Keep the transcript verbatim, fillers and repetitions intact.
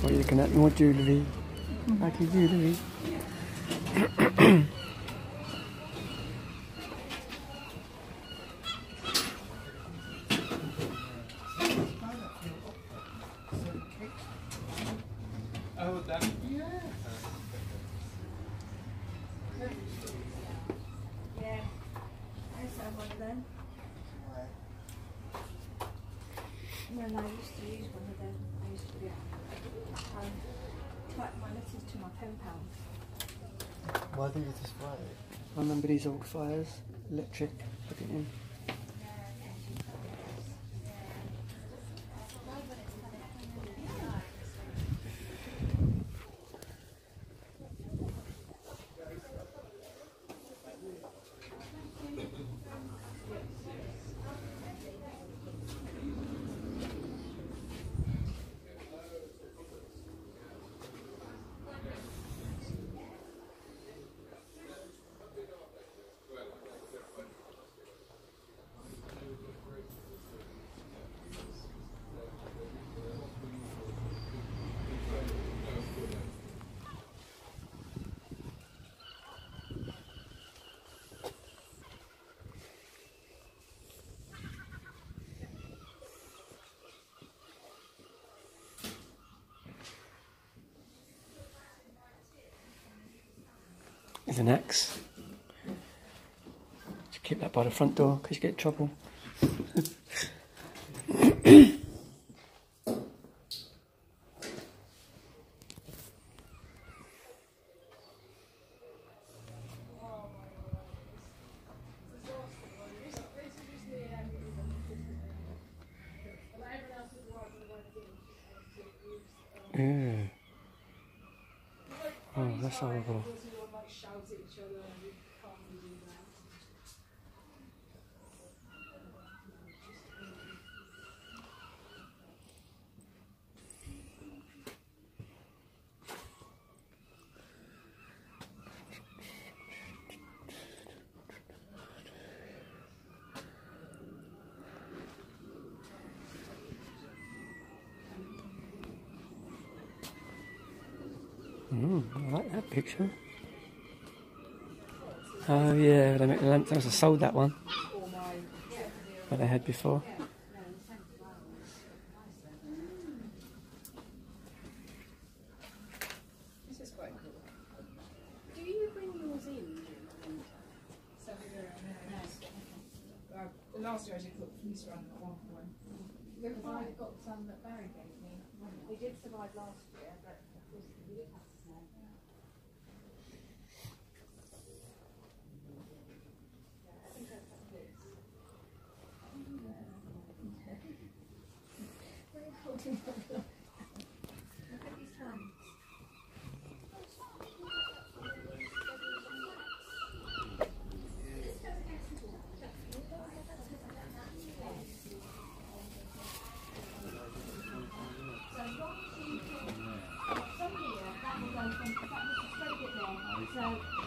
what you're looking at. More jewellery. Mm. Like your jewellery. Oh, that, yeah. Yeah, I used to have one of them. No, no, I used to use one of them. I used to be um, type my letters to my pen pal. Well, I think it's just right. I remember these old fires, electric, put it in. With an axe. Just keep that by the front door because you get in trouble. Yeah. Oh, that's horrible. Mm, I like that picture. Oh yeah, they make the lamp. I sold that one that they had before. This is quite cool. Do you bring yours in? So no. Uh, the last year I did put fleece around at one point. Because I've got some that Barry gave me. They did survive last year, but of course the year has to know. Look at these hands. So